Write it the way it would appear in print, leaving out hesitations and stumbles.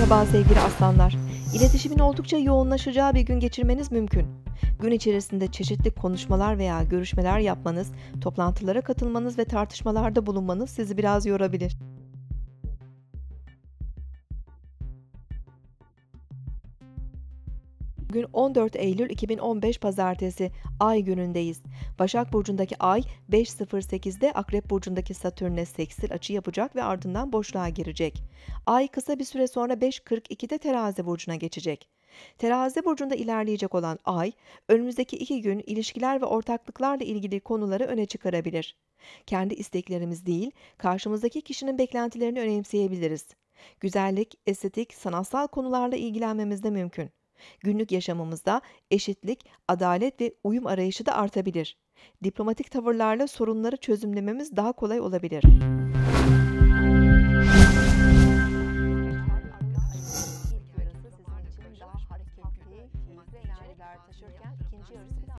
Merhaba sevgili aslanlar. İletişimin oldukça yoğunlaşacağı bir gün geçirmeniz mümkün. Gün içerisinde çeşitli konuşmalar veya görüşmeler yapmanız, toplantılara katılmanız ve tartışmalarda bulunmanız sizi biraz yorabilir. Bugün 14 Eylül 2015 Pazartesi, Ay günündeyiz. Başak Burcu'ndaki Ay 5.08'de Akrep Burcu'ndaki Satürn'le seksil açı yapacak ve ardından boşluğa girecek. Ay kısa bir süre sonra 5.42'de Terazi Burcu'na geçecek. Terazi Burcu'nda ilerleyecek olan Ay, önümüzdeki 2 gün ilişkiler ve ortaklıklarla ilgili konuları öne çıkarabilir. Kendi isteklerimiz değil, karşımızdaki kişinin beklentilerini önemseyebiliriz. Güzellik, estetik, sanatsal konularla ilgilenmemiz de mümkün. Günlük yaşamımızda eşitlik, adalet ve uyum arayışı da artabilir. Diplomatik tavırlarla sorunları çözümlememiz daha kolay olabilir. İlk yarısı sizin için daha hareketli, keyifli enerjiler taşırken ikinci yarısı biraz